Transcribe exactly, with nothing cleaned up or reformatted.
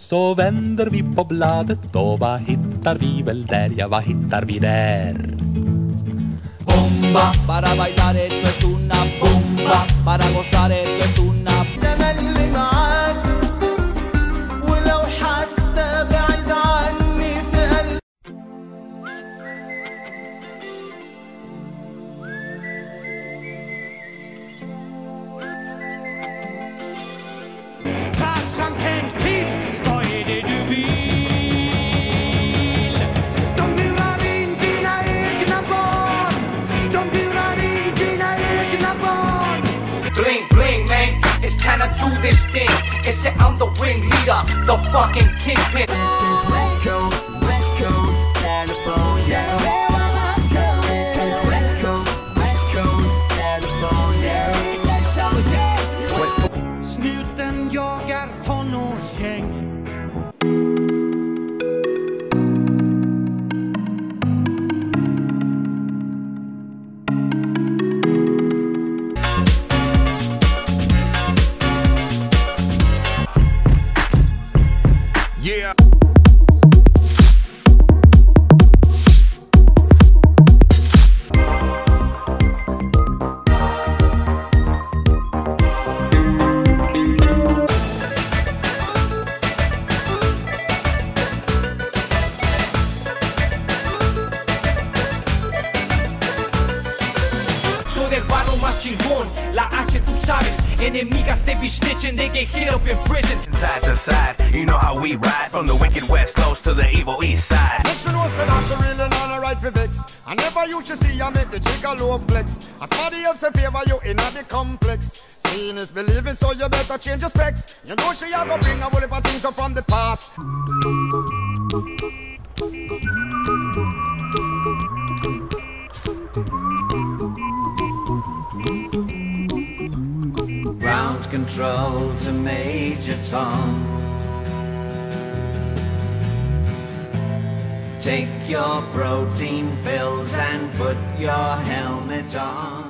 Så vänder vi på bladet och vad hittar vi väl där? Ja, vad hittar vi där? Bomba, para bailar esto es una bomba, para gozar esto es una Farsan, tänk till, vad är det du vill? De burar in dina egna barn. De burar in dina egna barn. Bling bling man, it's time to do this thing. It's that I'm the ringleader, the fucking kingpin. This is West Coast, West Coast, California. This is West Coast, West Coast, California. Snuten jagar tonårsgäng. Yeah. Soy del barrio más chingón, la H tú sabes. Enemigas they be snitching, they get hit up in prison. Side to side, you know how we ride. From the wicked west coast to the evil east side. Make sure no say that you really not a right for vex. I never used to see you make the jigger low flex. As somebody else in favor you in the complex. Seeing is believing, so you better change your specs. You know she a go bring a whole heap of things up from the past. ground control to Major Tom. Take your protein pills and put your helmet on.